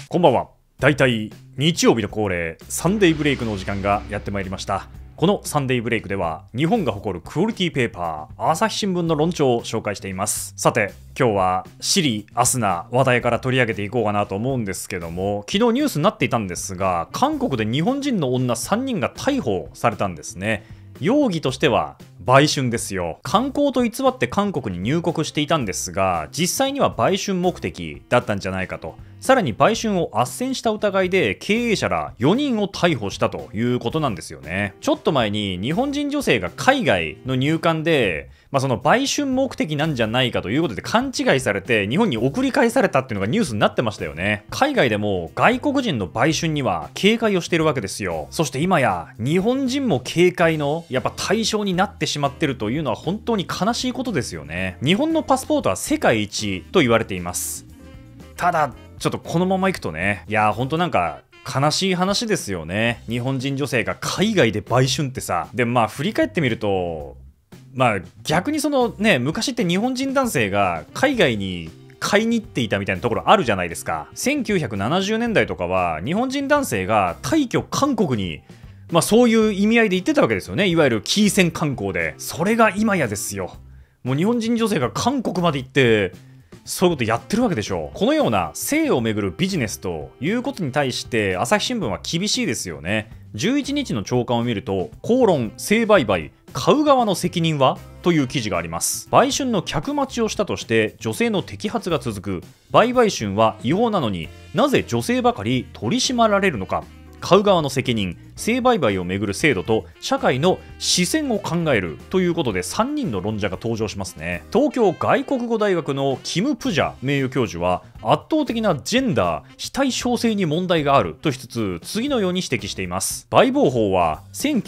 こんばんは。だいたい日曜日の恒例サンデーブレイクのお時間がやってまいりました。このサンデーブレイクでは日本が誇るクオリティペーパー朝日新聞の論調を紹介しています。さて今日はシリアスな話題から取り上げていこうかなと思うんですけども、昨日ニュースになっていたんですが、韓国で日本人の女3人が逮捕されたんですね。容疑としては売春ですよ。観光と偽って韓国に入国していたんですが、実際には売春目的だったんじゃないかと。さらに売春を斡旋した疑いで経営者ら4人を逮捕したということなんですよね。ちょっと前に日本人女性が海外の入管でその売春目的なんじゃないかということで勘違いされて日本に送り返されたっていうのがニュースになってましたよね。海外でも外国人の売春には警戒をしているわけですよ。そして今や日本人も警戒のやっぱ対象になってしまってるというのは本当に悲しいことですよね。日本のパスポートは世界一と言われています。ただちょっとこのままいくとね、いや本当なんか悲しい話ですよね。日本人女性が海外で売春ってさ。で振り返ってみると逆にそのね、昔って日本人男性が海外に買いに行っていたみたいなところあるじゃないですか。1970年代とかは日本人男性が退去韓国にそういう意味合いで行ってたわけですよね。いわゆるキーセン観光で。それが今やですよ。もう日本人女性が韓国まで行ってそういうことやってるわけでしょう。このような性をめぐるビジネスということに対して朝日新聞は厳しいですよね。11日の朝刊を見ると性売買買う側の責任はという記事があります。売春の客待ちをしたとして女性の摘発が続く。売買春は違法なのになぜ女性ばかり取り締まられるのか。買う側の責任、性売買をめぐる制度と社会の視線を考えるということで3人の論者が登場しますね。東京外国語大学のキム・プジャ名誉教授は圧倒的なジェンダー非対称性に問題があるとしつつ次のように指摘しています。売買法は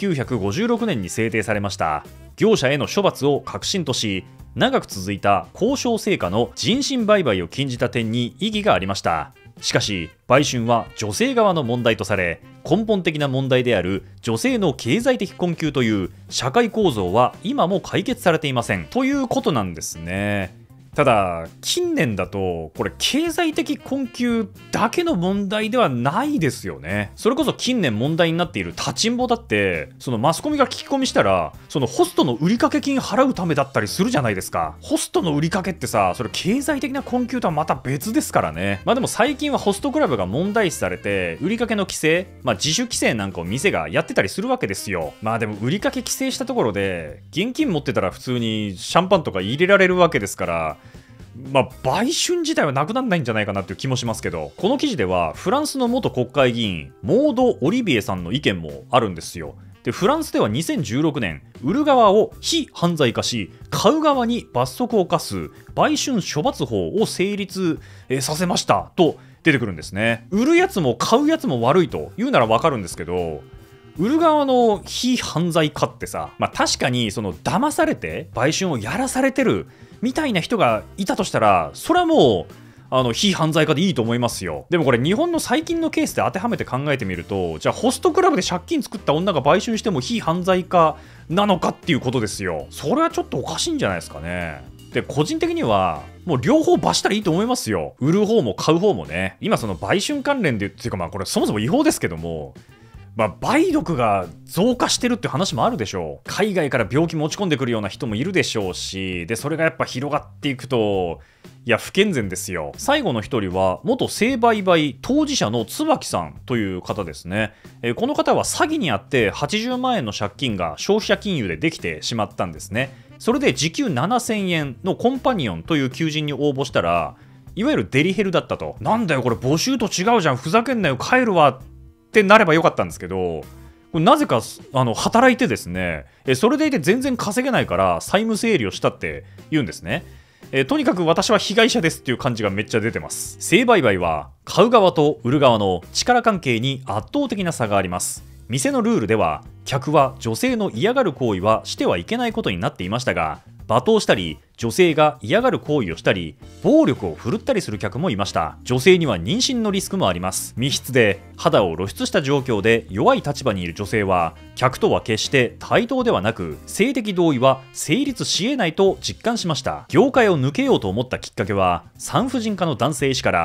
1956年に制定されました。業者への処罰を核心とし、長く続いた交渉成果の人身売買を禁じた点に異議がありました。しかし売春は女性側の問題とされ、根本的な問題である女性の経済的困窮という社会構造は今も解決されていませんということなんですね。ただ近年だとこれ経済的困窮だけの問題ではないですよね。それこそ近年問題になっている立ちんぼだって、そのマスコミが聞き込みしたらそのホストの売掛金払うためだったりするじゃないですか。ホストの売掛ってさ、それ経済的な困窮とはまた別ですからね。でも最近はホストクラブが問題視されて売掛の規制、自主規制なんかを店がやってたりするわけですよ。でも売掛規制したところで現金持ってたら普通にシャンパンとか入れられるわけですから、売春自体はなくならないんじゃないかなっていう気もしますけど、この記事ではフランスの元国会議員モード・オリビエさんの意見もあるんですよ。でフランスでは2016年売る側を非犯罪化し買う側に罰則を課す売春処罰法を成立させましたと出てくるんですね。売るやつも買うやつも悪いというならわかるんですけど、売る側の非犯罪化ってさ、確かにその騙されて売春をやらされてるみたいな人がいたとしたら、それはもう非犯罪化でいいと思いますよ。でもこれ日本の最近のケースで当てはめて考えてみると、じゃあホストクラブで借金作った女が売春しても非犯罪化なのかっていうことですよ。それはちょっとおかしいんじゃないですかね。で個人的にはもう両方罰したらいいと思いますよ。売る方も買う方もね。今その売春関連でっていうかこれそもそも違法ですけども、梅毒が増加してるって話もあるでしょう。海外から病気持ち込んでくるような人もいるでしょうし、でそれがやっぱ広がっていくと不健全ですよ。最後の一人は元性売買当事者の椿さんという方ですね。この方は詐欺にあって80万円の借金が消費者金融でできてしまったんですね。それで時給7000円のコンパニオンという求人に応募したら、いわゆるデリヘルだったと。なんだよこれ募集と違うじゃん、ふざけんなよ帰るわってなればよかったんですけど、これなぜか働いてですね、それでいて全然稼げないから債務整理をしたって言うんですね。とにかく私は被害者ですっていう感じがめっちゃ出てます。性売買は買う側と売る側の力関係に圧倒的な差があります。店のルールでは客は女性の嫌がる行為はしてはいけないことになっていましたが、罵倒したり女性が嫌がる行為をしたり暴力を振るったりする客もいました。女性には妊娠のリスクもあります。密室で肌を露出した状況で弱い立場にいる女性は客とは決して対等ではなく、性的同意は成立し得ないと実感しました。業界を抜けようと思ったきっかけは産婦人科の男性医師から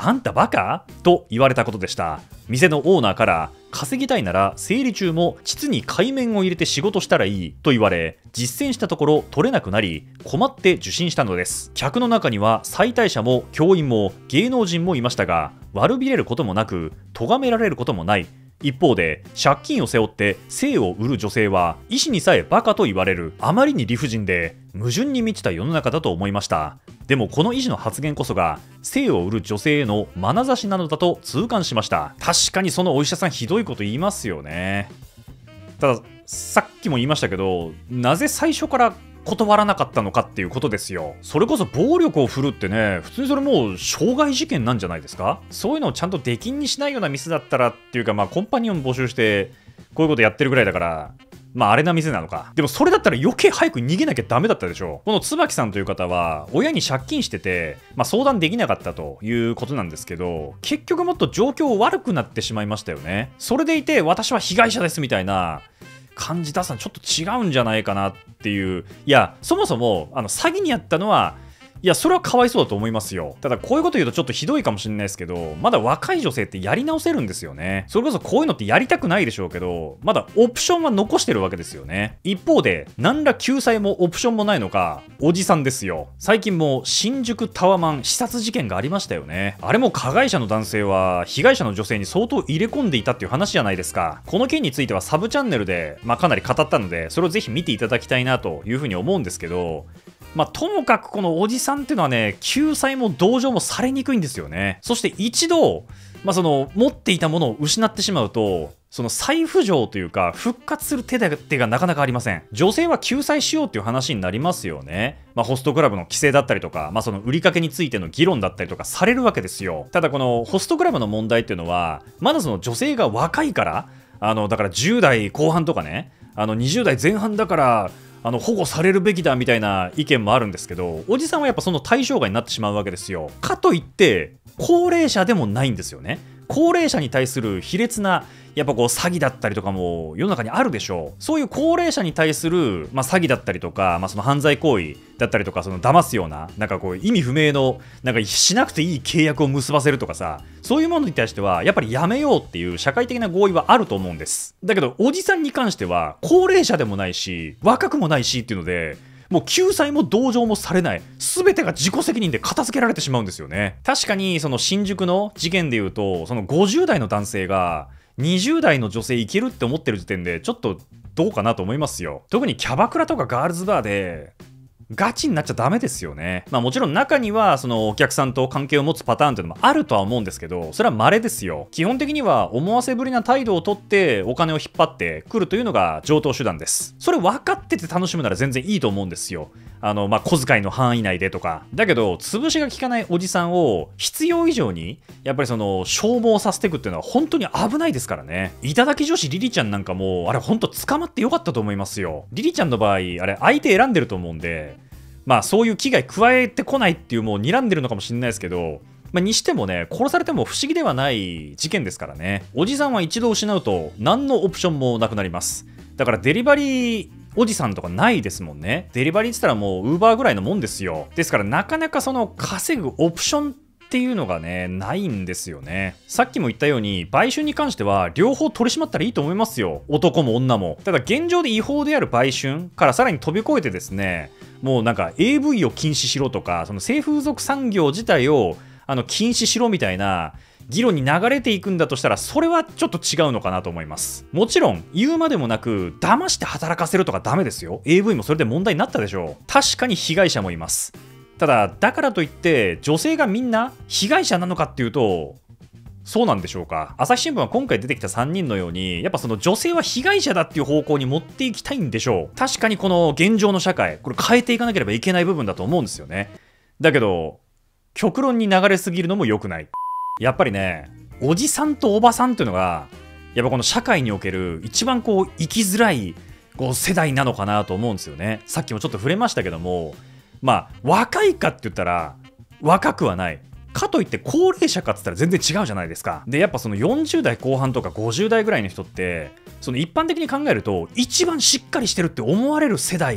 あんたバカと言われたことでした。店のオーナーから稼ぎたいなら生理中も膣に海綿を入れて仕事したらいいと言われ、実践したところ取れなくなり困って受診したのです。客の中には妻帯者も教員も芸能人もいましたが、悪びれることもなく咎められることもない。一方で借金を背負って性を売る女性は医師にさえバカと言われる、あまりに理不尽で矛盾に満ちた世の中だと思いました。でもこの医師の発言こそが性を売る女性への眼差しなのだと痛感しました。確かにそのお医者さんひどいこと言いますよね。たださっきも言いましたけど、なぜ最初から断らなかったのかっていうことですよ。それこそ暴力を振るってね、普通にそれもう傷害事件なんじゃないですか。そういうのをちゃんと出禁にしないような店だったらっていうか、コンパニオン募集してこういうことやってるぐらいだから、あれな店なのか。でもそれだったら余計早く逃げなきゃダメだったでしょ。この椿さんという方は親に借金してて、相談できなかったということなんですけど、結局もっと状況悪くなってしまいましたよね。それでいて私は被害者ですみたいな感じ出すのちょっと違うんじゃないかなっていう。いや、そもそも詐欺にあったのは、いやそれはかわいそうだと思いますよ。ただこういうこと言うとちょっとひどいかもしれないですけど、まだ若い女性ってやり直せるんですよね。それこそこういうのってやりたくないでしょうけど、まだオプションは残してるわけですよね。一方で何ら救済もオプションもないのか、おじさんですよ。最近も新宿タワマン刺殺事件がありましたよね。あれも加害者の男性は被害者の女性に相当入れ込んでいたっていう話じゃないですか。この件についてはサブチャンネルで、かなり語ったので、それをぜひ見ていただきたいなというふうに思うんですけど、ともかくこのおじさんっていうのはね、救済も同情もされにくいんですよね。そして一度、その持っていたものを失ってしまうと、その再浮上というか復活する手がなかなかありません。女性は救済しようっていう話になりますよね。ホストクラブの規制だったりとか、その売りかけについての議論だったりとかされるわけですよ。ただこのホストクラブの問題っていうのは、まだその女性が若いから、だから10代後半とかね、20代前半だから保護されるべきだみたいな意見もあるんですけど、おじさんはやっぱその対象外になってしまうわけですよ。かといって高齢者でもないんですよね。高齢者に対する卑劣なやっぱこう詐欺だったりとかも世の中にあるでしょう。そういう高齢者に対する、詐欺だったりとか、その犯罪行為だったりとか、その騙すようなこう意味不明のしなくていい契約を結ばせるとかさ、そういうものに対してはやっぱりやめようっていう社会的な合意はあると思うんです。だけどおじさんに関しては高齢者でもないし若くもないしっていうので、もう救済も同情もされない、全てが自己責任で片付けられてしまうんですよね。確かにその新宿の事件でいうと、その50代の男性が20代の女性いけるって思ってる時点でちょっとどうかなと思いますよ。特にキャバクラとかガールズバーでガチになっちゃダメですよね。もちろん中にはそのお客さんと関係を持つパターンっていうのもあるとは思うんですけど、それは稀ですよ。基本的には思わせぶりな態度をとってお金を引っ張ってくるというのが常套手段です。それ分かってて楽しむなら全然いいと思うんですよ。小遣いの範囲内でとか。だけど潰しが効かないおじさんを必要以上にやっぱりその消耗させていくっていうのは本当に危ないですからね。頂き女子リリちゃんなんかもあれ本当捕まってよかったと思いますよ。リリちゃんの場合あれ相手選んでると思うんで、そういう危害加えてこないっていうもう睨んでるのかもしれないですけど、にしてもね、殺されても不思議ではない事件ですからね。おじさんは一度失うと何のオプションもなくなります。だからデリバリーおじさんとかないですもんね。デリバリーって言ったらもうウーバーぐらいのもんですよ。ですからなかなかその稼ぐオプションっていうのがね、ないんですよね。さっきも言ったように売春に関しては両方取り締まったらいいと思いますよ。男も女も。ただ現状で違法である売春からさらに飛び越えてですね、もうAV を禁止しろとか、その性風俗産業自体を禁止しろみたいな議論に流れていくんだとしたら、それはちょっと違うのかなと思います。もちろん言うまでもなく騙して働かせるとかダメですよ。 AV もそれで問題になったでしょう。確かに被害者もいます。ただだからといって女性がみんな被害者なのかっていうと、そうなんでしょうか。朝日新聞は今回出てきた3人のようにやっぱその女性は被害者だっていう方向に持っていきたいんでしょう。確かにこの現状の社会、これ変えていかなければいけない部分だと思うんですよね。だけど極論に流れすぎるのも良くない。やっぱりね、おじさんとおばさんっていうのがやっぱこの社会における一番こう生きづらい世代なのかなと思うんですよね。さっきもちょっと触れましたけども、若いかって言ったら若くはない。かといって高齢者かって言ったら全然違うじゃないですか。でやっぱその40代後半とか50代ぐらいの人って、その一般的に考えると一番しっかりしてるって思われる世代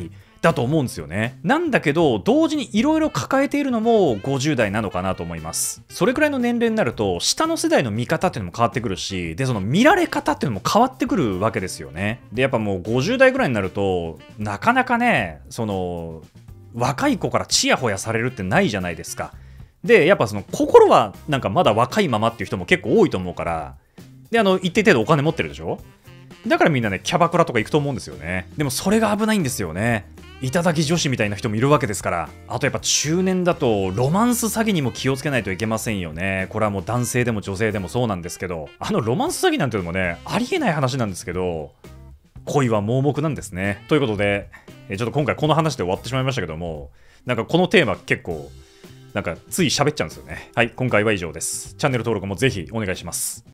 だと思うんですよね。なんだけど同時にいろいろ抱えているのも50代なのかなと思います。それくらいの年齢になると下の世代の見方っていうのも変わってくるし、でその見られ方っていうのも変わってくるわけですよね。でやっぱもう50代ぐらいになるとなかなかね、その若い子からチヤホヤされるってないじゃないですか。でやっぱその心はなんかまだ若いままっていう人も結構多いと思うから、で一定程度お金持ってるでしょ。だからみんなねキャバクラとか行くと思うんですよね。でもそれが危ないんですよね。頂き女子みたいな人もいるわけですから。あとやっぱ中年だとロマンス詐欺にも気をつけないといけませんよね。これはもう男性でも女性でもそうなんですけど、ロマンス詐欺なんていうのもねありえない話なんですけど、恋は盲目なんですね。ということでちょっと今回この話で終わってしまいましたけども、なんかこのテーマ結構なんかつい喋っちゃうんですよね。はい、今回は以上です。チャンネル登録もぜひお願いします。